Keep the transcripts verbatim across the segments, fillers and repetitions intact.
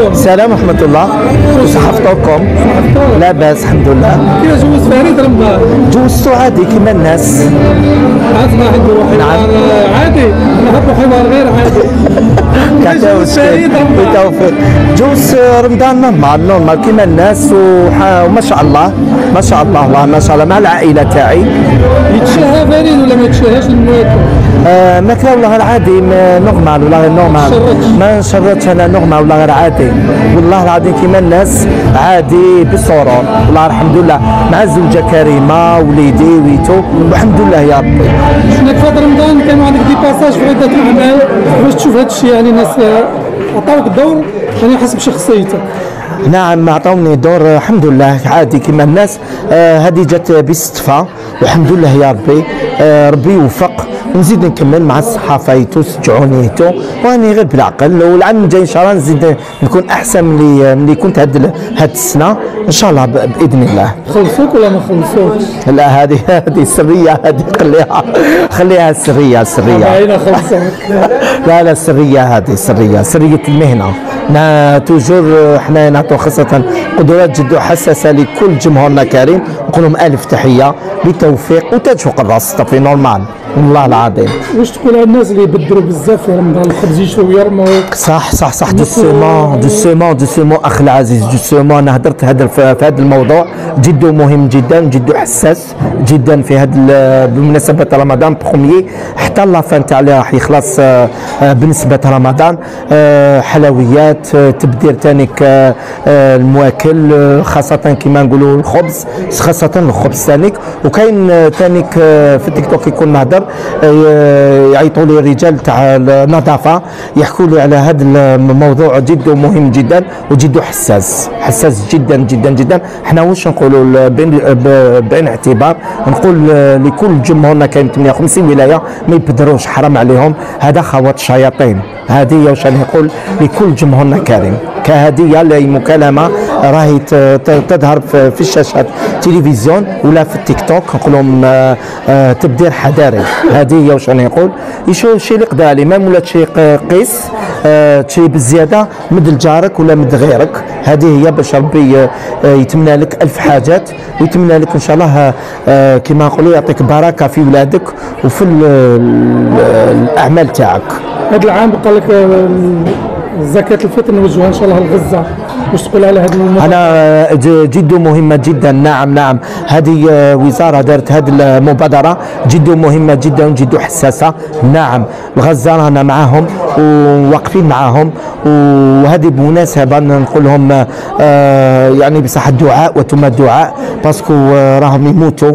السلام ورحمة الله. صحفتكم؟ لاباس الحمد لله. كيفاش جوز فريد رمضان؟ جوزتو عادي كيما الناس. عاد ما عنده حوار عادي، نحبوا حوار غير عادي. جوز فريد رمضان. جوز رمضان نورمال نورمال كيما الناس وما شاء الله ما شاء الله والله ما شاء الله مع العائلة تاعي. يتشهى فريد ولا ما يتشهاش المواكب؟ آه ماكله والله غير عادي نورمال والله غير نورمال ما نشرتش انا نورمال والله غير عادي والله العظيم كيما الناس عادي بسرور والله الحمد لله مع زوجة كريمة وليدي ويتو والحمد لله يا ربي. شفناك في رمضان كانوا عندك دي باساج في عدة الاعمال، باش تشوف هذا الشيء يعني الناس عطاوك دور يعني حسب شخصيتك. نعم عطاوني دور الحمد لله عادي كيما الناس. آه هذه جات بالصدفة والحمد لله يا ربي. آه ربي يوفق ونزيد نكمل مع الصحافه يتو شجعوني يتو واني غير بالعقل والعام الجاي ان شاء الله نزيد نكون احسن من اللي من اللي كنت هاد هاد السنه ان شاء الله باذن الله. خلصوك ولا ما خلصوكش؟ لا هذه هذه سريه هذه خليها خليها سريه سريه. باينه خلصوك. لا لا سريه هذه سريه سريه المهنه. توجور احنا نعطوا خاصه قدرات جد حساسه لكل جمهورنا كريم نقول لهم الف تحيه بالتوفيق وتاج فوق الراس صافي نورمال والله العظيم. واش تقول على الناس اللي يبدروا بزاف في رمضان الخبز يشرو ويرموا؟ صح صح صح دوسومون دوسومون دوسومون اخي العزيز دوسومون. انا هدرت هذا في هذا الموضوع جد مهم جدا جد حساس جدا في هذا بمناسبه رمضان بروميي حتى لافان تاع راح يخلص بالنسبه رمضان. حلويات تبدير تانيك المواكل خاصه كما نقولوا الخبز خاصه الخبز تانيك وكاين تانيك في التيك توك يكون نهضر يعيطوا لي رجال تاع النظافه يحكوا لي على هذا الموضوع جد مهم جدا وجد حساس حساس جدا جدا جدا. احنا واش نقولوا بعين اعتبار نقول لكل جمهورنا كاين ثمانية وخمسين ولايه ما يبدروش حرام عليهم هذا خوات شياطين. هديه واش نقول لكل جمهورنا كريم كهديه لمكالمه راهي تظهر في الشاشات تلفزيون ولا في التيك توك نقول لهم تبدير حضاري. هديه واش نقول يشوف شي اللي قدا عليه ما ولا شي قيس شي بزياده مد لجارك ولا مد غيرك. هذه هي باش ربي يتمنى لك الف حاجات ويتمنى لك ان شاء الله كما نقولوا يعطيك بركه في ولادك وفي الاعمال تاعك. هذا العام بقى لك زكاة الفطر نوجهها ان شاء الله لغزه، واش تقول على هذه المبادرة؟ انا جد مهمه جدا. نعم نعم هذه وزاره دارت هذه المبادره جد مهمه جدا جد حساسه. نعم الغزه رانا معاهم وواقفين معاهم وهذه بمناسبه نقول لهم آه يعني بصح الدعاء وتم الدعاء باسكو راهم يموتوا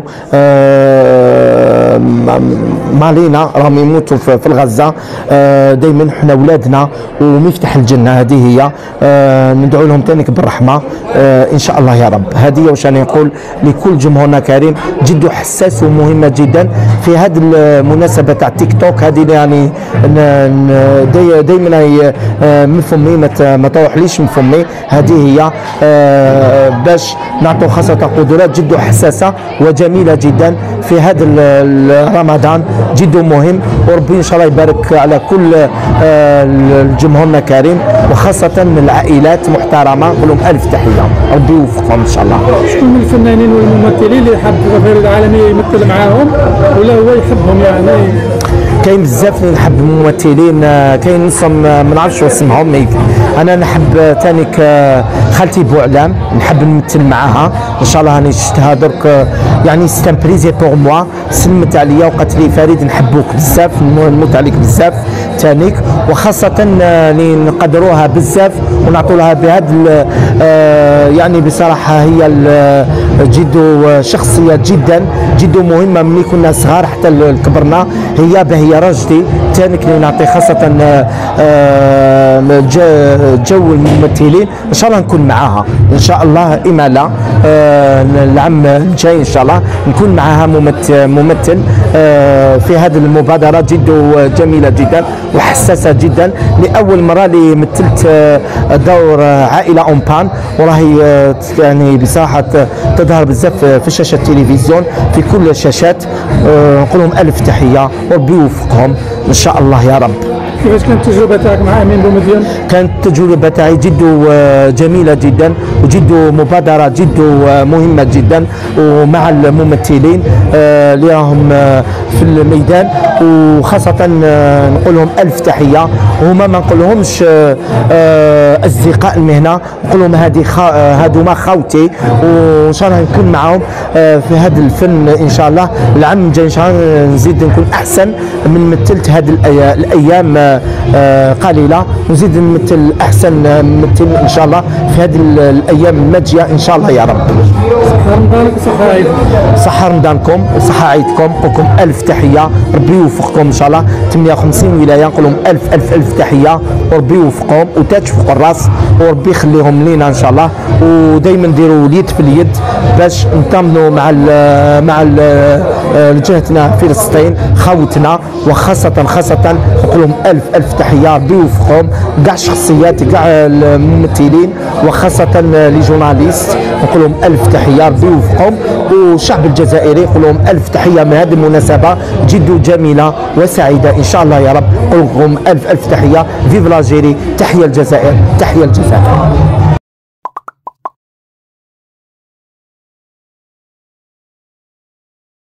آه مالينا راهم يموتوا في الغزه. آه دائما حنا ولادنا ومفتاح الجنه هذه هي. آه ندعو لهم تانيك بالرحمه آه ان شاء الله يا رب. هذه واش راني نقول لكل جمهورنا كريم جد حساس ومهمه جدا في هذه المناسبه تاع تيك توك. هذه يعني دائما من فمي ما تروحليش من فمي. هذه هي آه باش نعطوا خاصه قدرات جد حساسه وجميله جدا في هذا رمضان جد مهم وربي ان شاء الله يبارك على كل آه جمهورنا كريم وخاصه من العائلات محترمه نقول لهم الف تحيه ربي يوفقهم ان شاء الله. شكون من الفنانين والممثلين اللي حاب فريد العالمي يمثل معاهم ولا هو يحبهم يعني؟ كاين بزاف اللي نحب الممثلين كاين نصهم ما نعرفش اسمهم. انا نحب تانيك خالتي بوعلام نحب نمثل معاها ان شاء الله. راني شفتها درك يعني سي ان بريزي بور موا سلمت عليا وقالت لي فريد نحبوك بزاف نموت عليك بزاف تانيك وخاصه اللي نقدروها بزاف ونعطوا لها بهذا يعني بصراحه هي جد شخصيه جدا جد مهمه ملي كنا صغار حتى كبرنا. هي باهيه رجدي تانيك اللي نعطي خاصه جو الممثلين ان شاء الله نكون معاها ان شاء الله اماله العام الجاي ان شاء الله نكون معاها ممثل ممثل في هذه المبادره جد جميله جدا وحساسه جدا. لاول مره اللي مثلت دور عائله اون بان وراهي يعني بصراحه تظهر بزاف في شاشه التلفزيون في كل الشاشات. نقول لهم الف تحيه وربي يوفقهم ان شاء الله يا رب. كيفاش كانت التجربه تاعك مع امين بومدين؟ كانت التجربه تاعي جد جميله جدا وجد مبادره جد مهمه جدا، ومع الممثلين اللي راهم في الميدان، وخاصه نقول لهم الف تحيه. هما ما نقول لهمش اصدقاء المهنه، نقول لهم هذه هذوما خاوتي، وان شاء الله نكون معاهم في هذا الفن ان شاء الله. العام الجاي ان شاء الله نزيد نكون احسن من مثلت هذه الايام قليله، ونزيد نمثل احسن ممثل ان شاء الله في هذه الايام الماجيه ان شاء الله يا رب. صحة رمضانك وصحة عيدك. صحة رمضانكم وصحة عيدكم، لكم الف تحيه، ربي يوفقكم ان شاء الله. ثمانية وخمسين ولايه نقول لهم الف الف الف تحيه، وربي يوفقهم وتاج فوق الراس، وربي يخليهم لينا ان شاء الله. ودائما نديروا اليد في اليد باش نطمنوا مع ال مع ال جهتنا فلسطين خاوتنا، وخاصه خاصه نقول لهم الف الف تحيه، ربي يوفقهم كاع الشخصيات كاع الممثلين، وخاصه لي جورناليست نقول لهم الف تحيه، ربي يوفقهم. والشعب الجزائري نقول لهم الف تحيه من هذه المناسبه جد جميله وسعيده ان شاء الله يا رب. نقول لكم الف الف تحيه، فيف لاجيري، تحيه الجزائر، تحيه الجزائر.